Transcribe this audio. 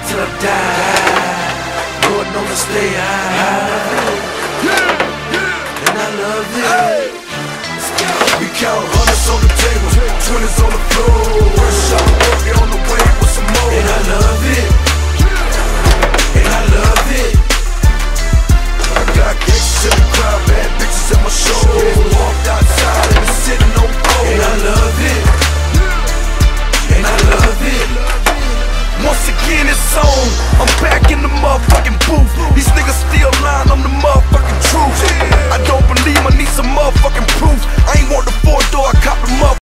till I die. Lord knows I stay high, and I love it. We count hundreds on the table, 20s on the floor. First shot, working on the way with some more. And I love it, and I love it. I got kicks in the crowd, bad bitches at my show. Walked outside and it's sitting on pole. And I love it, and I love it. Once again it's on, I'm back in the motherfucking booth. These niggas still lying on the motherfucking truth. I don't believe I need some motherfucking proof. I ain't want the 4-door, I cop the motherfucking